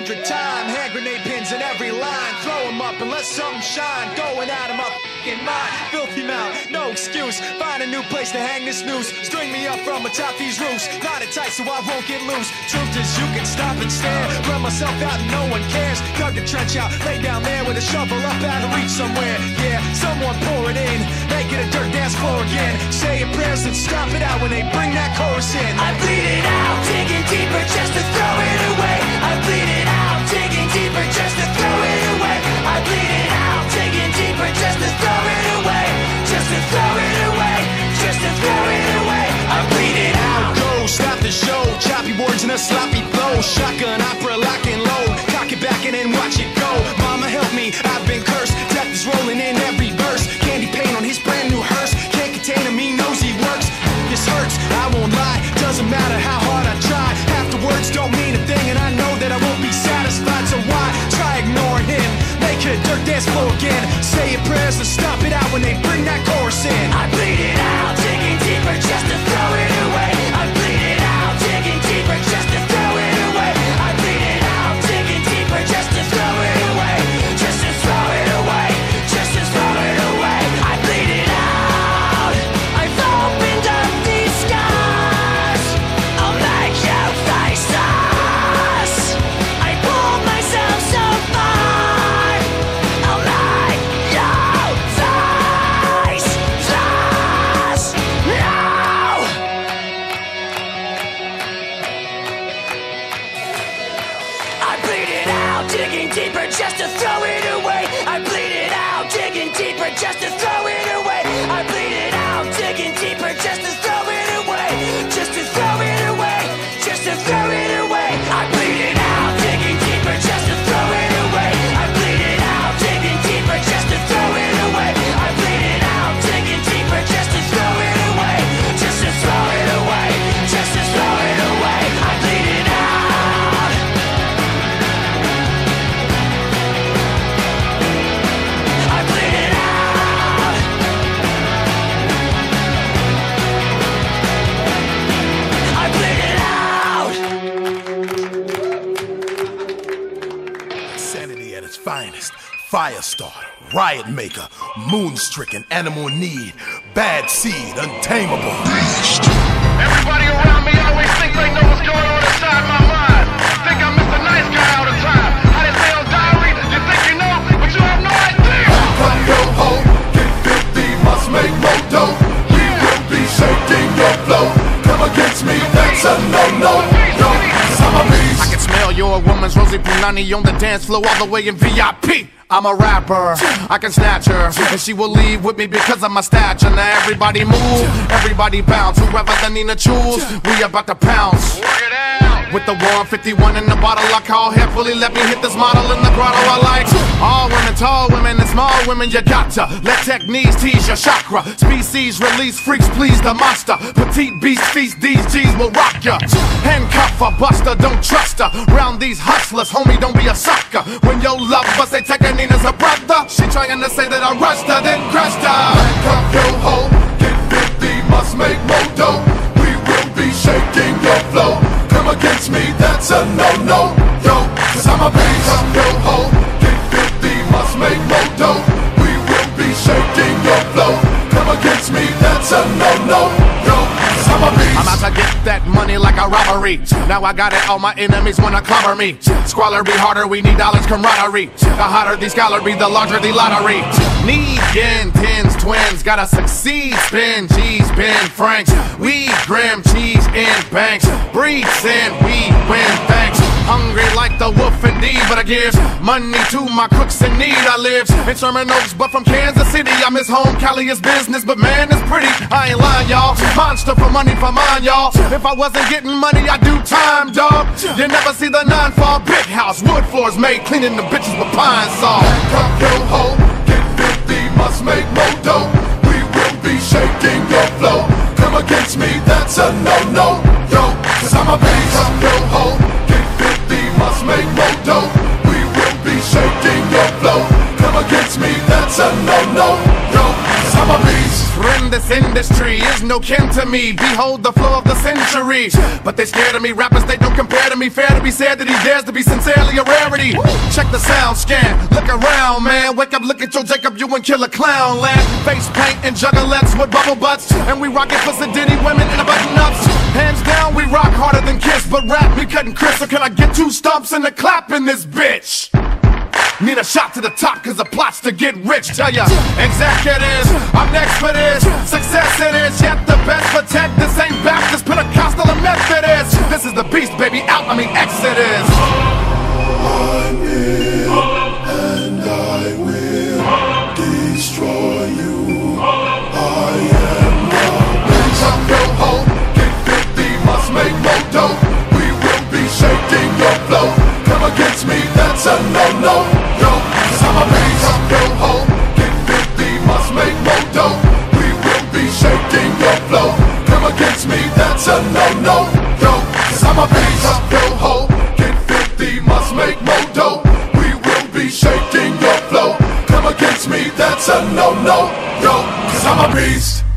100 time. Hand grenade pins in every line. Throw them up and let something shine. Going out of my f***ing mind. Filthy mouth, no excuse. Find a new place to hang this noose. String me up from atop these roofs. Knot it tight so I won't get loose. Truth is you can stop and stare. Run myself out and no one cares. Dug the trench out, lay down there with a shovel up out of reach somewhere. Yeah, someone pour it in. Make it a dirt dance floor again. Saying prayers and stop it out when they bring that chorus in. I bleed it out, digging deeper just to throw it away. I bleed it out, digging deeper just to throw it away. I bleed it out, digging deeper just to throw it away. Just to throw it away, just to throw it away. I bleed it out. Go, stop the show. Choppy words in a sloppy flow. Shotgun opera, lock and load. Cock it back and then watch it go. Mama help me, I've been cursed. Death is rolling in every verse. Candy paint on his brand new hearse. Can't contain him, he knows he works. This hurts, I won't lie. Doesn't matter how hard I try. Half the words don't mean a thing, and I know that I won't be satisfied. So why try ignoring him? Make it a dirt dance floor again. Say your prayers and stop it out when they bring that chorus in. I bleed it out, digging deeper just to throw it away. I bleed it out, digging deeper just to throw it away. I bleed it out, digging deeper just to throw it away. Just to throw it away, just to throw it away. I bleed it out. I've opened up these scars. I'll make you face us. I pulled myself so far. I'll make you face us. No! I bleed it out, digging deeper just to throw it away. I bleed it out, digging deeper just to throw it away. I bleed it out, digging deeper just to throw it away. Just to throw it away, just to throw it away. I bleed it out, digging deeper just to throw it away. I bleed it out, digging deeper just to throw it away. I bleed it out, digging deeper just to throw it away. Just to throw it away, just to throw it away. I bleed it out. I bleed it out. I bleed it out. Insanity at its finest. Firestarter, riot maker, moon-stricken, animal need, bad seed, untamable. Everybody around me always think they know what's going on inside my mind. Think I'm Mr. Nice Guy all the time. I didn't say on diary, you think you know, but you have no idea. From your home, get filthy, must make more dough. We will be shaking your flow. Come against me, that's a no-no. No, 'cause I'm a beast. I can smell your woman's Rosie Punani on the dance floor all the way in VIP. I'm a rapper, I can snatch her, and she will leave with me because of my stature. Now everybody move, everybody bounce. Whoever the Nina choose, we about to pounce. Work it out. With the 151 in the bottle, I call heavily. Let me hit this model in the grotto. I like all women, tall women, and small women. You gotcha. Let techniques tease your chakra. Species release freaks, please the monster. Petite beast feast, these G's will rock ya. Handcuff a buster, don't trust her. Round these hustlers, homie, don't be a sucker. When your love bust, they take her Nina's a brother. She trying to say that I rushed her, then crushed her. Handcuff your hoe, get 50, must make more dough. We will be shaking your flow. Come against me, that's a no-no. Yo, 'cause I'm a beast. Handcuff your hoe, get 50, must make more dough. We will be shaking your flow. Come against me, that's a no-no. Yo, 'cause I'm a beast. I'm out to get that money like a robbery. Now I got it, all my enemies wanna clobber me. Squalor be harder, we need dollars camaraderie. The hotter the scholar be, the larger the lottery. Need yen, tens, twins, gotta succeed. Spin G's, Ben Franks. We grim cheese in banks. Breeds in, we win thanks. Hungry like the wolf indeed, but I give money to my crooks in need. I live in Sherman Oaks, but from Kansas City. I miss home, Cali is business, but man, it's pretty. I ain't lying, y'all. Monster for money for mine, y'all. If I wasn't getting money, I'd do time, dog. You never see the 9-fall big house. Wood floors made, cleaning the bitches with pine saw. Handcuff your hoe, get 50, must make more dough. We will be shaking your flow. Come against me, that's a no-no. Yo, 'cause I'm a beast. Handcuff your hoe, get 50, must make more dough. We will be shaking your flow. Come against me, that's a no-no. Yo, 'cause I'm a beast. Friend in this industry is no kin to me. Behold the flow of the century. But they scared of me, rappers they don't compare to me. Fair to be said that he dares to be sincerely a rarity. Check the sound scan, look around, man. Wake up, look at your Jacob, you and Killer Clown land. Face paint and juggalettes with bubble butts, and we rock it for Sadiddy women in the button ups. Hands down, we rock harder than Kiss, but rap me cutting Chris. So can I get 2 stumps and a clap in this bitch? Need a shot to the top cause the plot's to get rich. Tell ya, executives, I'm next for this. Success it is, yet the best protect. This ain't Baptist, Pentecostal, or Methodist. This is the beast, baby, Exodus. I'm in, and I will destroy you. I am the bitch. Up your hoe, get 50, must make more dough. We will be shaking your flow. Come against me, that's a no-no. Yo, cause I'm a beast. Up your hoe, get 50, must make more dough. We will be shaking your flow. Come against me, that's a no-no. Yo, cause I'm a beast. Up your hoe, get 50, must make more dough. We will be shaking your flow. Come against me, that's a no-no. Yo, cause I'm a beast.